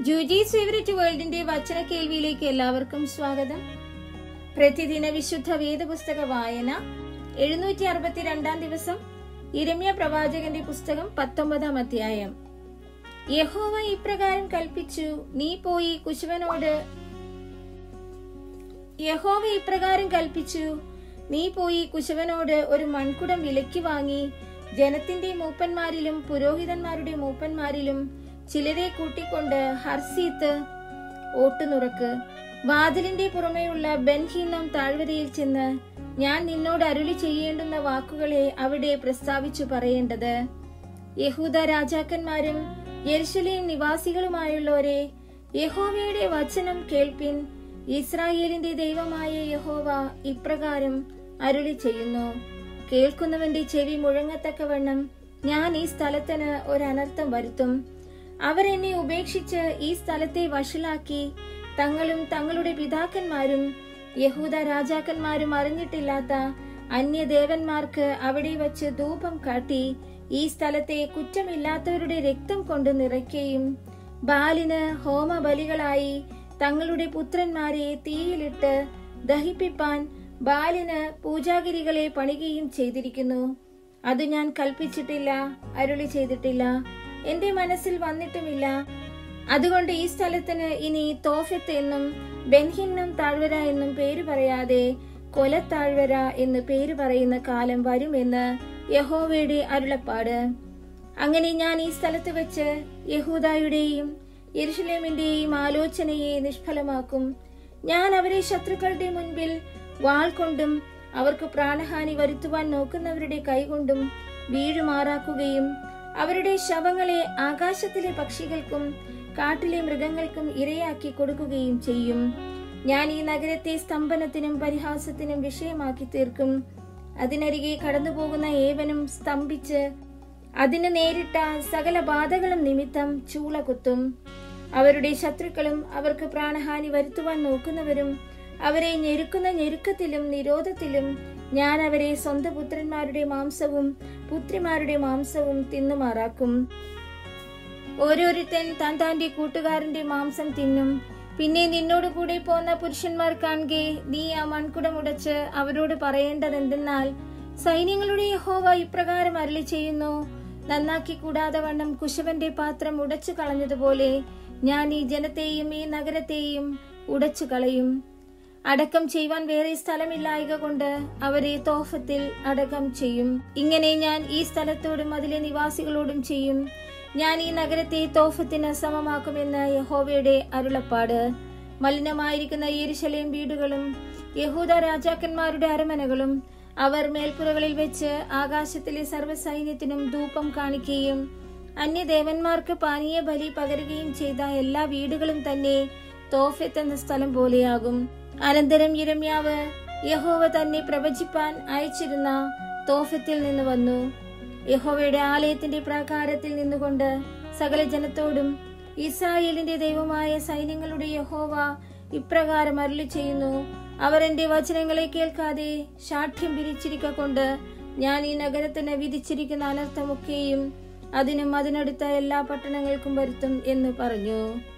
ജൂജീസ് favourite വേൾഡിന്റെ വചന കേൾവിയിലേക്ക് എല്ലാവർക്കും സ്വാഗതം. പ്രതിദിന വിശുദ്ധ വേദപുസ്തക വായന 762 ദിവസം. യിരെമ്യാ പ്രവാചകന്റെ പുസ്തകം 19 അധ്യായം. യഹോവ ഇപ്രകാരം കൽപ്പിച്ചു, നീ പോയി കുശവനോട് ഒരു മൺകുടം വിലയ്ക്ക് വാങ്ങി ജനത്തിന്റെ മൂപ്പന്മാരിലും പുരോഹിതന്മാരുടെ മൂപ്പന്മാരിലും ചിലരെ കൂട്ടിക്കൊണ്ട് ഹർസീത്ത് ഓട്ടുനുറക്ക് വാതിലിന്റെ പുറമെയുള്ള ബെൻഹിന്നോം താഴ്വരയിൽ ചെന്ന് ഞാൻ നിന്നോട് അരുളി ചെയ്യേണ്ടുന്ന വാക്കുകളെ അവിടെ പ്രസ്താവിച്ചു പറയേണ്ടത്. യഹൂദ രാജാക്കന്മാരും യെരുശലേം നിവാസികളുമായുള്ളവരെ, യഹോവയുടെ വചനം കേൾപ്പിൻ. ഇസ്രായേലിന്റെ ദൈവമായ യഹോവ ഇപ്രകാരം അരുളി ചെയ്യുന്നു, കേൾക്കുന്നവന്റെ ചെവി മുഴങ്ങത്തക്കവണ്ണം ഞാൻ ഈ സ്ഥലത്തിന് ഒരനർത്ഥം വരുത്തും. അവർ എന്നെ ഉപേക്ഷിച്ച് ഈ സ്ഥലത്തെ വഷളാക്കി തങ്ങളും തങ്ങളുടെ പിതാക്കന്മാരും യഹൂദ രാജാക്കന്മാരും അറിഞ്ഞിട്ടില്ലാത്ത അന്യദേവന്മാർക്ക് അവിടെ വച്ച് ധൂപം കാട്ടി ഈ സ്ഥലത്തെ കുറ്റമില്ലാത്തവരുടെ രക്തം കൊണ്ട് നിറയ്ക്കുകയും ബാലിന് ഹോമബലികളായി തങ്ങളുടെ പുത്രന്മാരെ തീയിലിട്ട് ദഹിപ്പിപ്പാൻ ബാലിന് പൂജാഗിരികളെ പണിയുകയും ചെയ്തിരിക്കുന്നു. അത് ഞാൻ കൽപ്പിച്ചിട്ടില്ല, അരുളി ചെയ്തിട്ടില്ല, എന്റെ മനസ്സിൽ വന്നിട്ടുമില്ല. അതുകൊണ്ട് ഈ സ്ഥലത്തിന് ഇനി തോഫെത്ത് എന്നും ബെൻഹിന്നോം താഴ്വര എന്നും പേര് പറയാതെ കൊലത്താഴ്വര എന്ന് പേര് പറയുന്ന കാലം വരുമെന്ന് യഹോവയുടെ അരുളപ്പാട്. അങ്ങനെ ഞാൻ ഈ സ്ഥലത്ത് വെച്ച് യഹൂദായുടെയും യെരുശലേമിന്റെയും ആലോചനയെ നിഷ്ഫലമാക്കും. ഞാൻ അവരെ ശത്രുക്കളുടെ മുൻപിൽ വാൾ കൊണ്ടും അവർക്ക് പ്രാണഹാനി വരുത്തുവാൻ നോക്കുന്നവരുടെ കൈകൊണ്ടും വീഴുമാറാക്കുകയും അവരുടെ ശവങ്ങളെ ആകാശത്തിലെ പക്ഷികൾക്കും കാട്ടിലെ മൃഗങ്ങൾക്കും ഇരയാക്കി കൊടുക്കുകയും ചെയ്യും. ഞാൻ ഈ നഗരത്തെ സ്തംഭനത്തിനും പരിഹാസത്തിനും വിഷയമാക്കി തീർക്കും. അതിനരികെ കടന്നുപോകുന്ന ഏവനും സ്തംഭിച്ച് അതിന് നേരിട്ട സകല ബാധകളും നിമിത്തം ചൂള കുത്തും. അവരുടെ ശത്രുക്കളും അവർക്ക് പ്രാണഹാനി വരുത്തുവാൻ നോക്കുന്നവരും അവരെ ഞെരുക്കുന്ന ഞെരുക്കത്തിലും നിരോധത്തിലും ഞാൻ അവരെ സ്വന്തം പുത്രന്മാരുടെ മാംസവും പുത്രിമാരുടെ മാംസവും തിന്നുമാറാക്കും. ഓരോരുത്തൻ താൻ താന്റെ കൂട്ടുകാരന്റെ മാംസം തിന്നും. പിന്നെ നിന്നോട് കൂടെ പോന്ന പുരുഷന്മാർ കാണുകെ നീ ആ മൺകുടം ഉടച്ച് അവരോട് പറയേണ്ടതെന്തെന്നാൽ, സൈന്യങ്ങളുടെ യഹോവ ഇപ്രകാരം അരുളി ചെയ്യുന്നു, നന്നാക്കി കൂടാതെ വണ്ണം കുശവന്റെ പാത്രം ഉടച്ചു കളഞ്ഞതുപോലെ ഞാൻ ഈ ജനത്തെയും ഈ നഗരത്തെയും ഉടച്ചു കളയും. അടക്കം ചെയ്യുവാൻ വേറെ സ്ഥലമില്ലായക കൊണ്ട് അവരെ തോഫത്തിൽ അടക്കം ചെയ്യും. ഇങ്ങനെ ഞാൻ ഈ സ്ഥലത്തോടും അതിലെ നിവാസികളോടും ചെയ്യും. ഞാൻ ഈ നഗരത്തെ തോഫത്തിന് സമമാക്കുമെന്ന് യഹോവയുടെ അരുളപ്പാട്. മലിനമായിരിക്കുന്ന യെരുശലേം വീടുകളും യഹൂദ രാജാക്കന്മാരുടെ അരമനകളും അവർ മേൽപ്പുറകളിൽ വെച്ച് ആകാശത്തിലെ സർവ്വസൈന്യത്തിനും ധൂപം കാണിക്കുകയും അന്യദേവന്മാർക്ക് പാനീയ ബലി പകരുകയും ചെയ്ത എല്ലാ വീടുകളും തന്നെ തോഫെത്ത് എന്ന സ്ഥലം പോലെയാകും. അനന്തരം യിരെമ്യാവ് യഹോവ തന്നെ പ്രവചിപ്പാൻ അയച്ചിരുന്ന തോഫെത്തിൽ നിന്ന് വന്നു. യഹോവയുടെ ആലയത്തിന്റെ പ്രാകാരത്തിൽ നിന്നുകൊണ്ട് സകല ജനത്തോടും, ഇസ്രായേലിന്റെ ദൈവമായ സൈന്യങ്ങളുടെ യഹോവ ഇപ്രകാരം അരുളി ചെയ്യുന്നു, അവർ എന്റെ വചനങ്ങളെ കേൾക്കാതെ ശാഠ്യം പിരിച്ചിരിക്കൊണ്ട് ഞാൻ ഈ നഗരത്തിന് വിധിച്ചിരിക്കുന്ന അനർത്ഥമൊക്കെയും അതിനും അതിനടുത്ത എല്ലാ പട്ടണങ്ങൾക്കും വരുത്തും എന്ന് പറഞ്ഞു.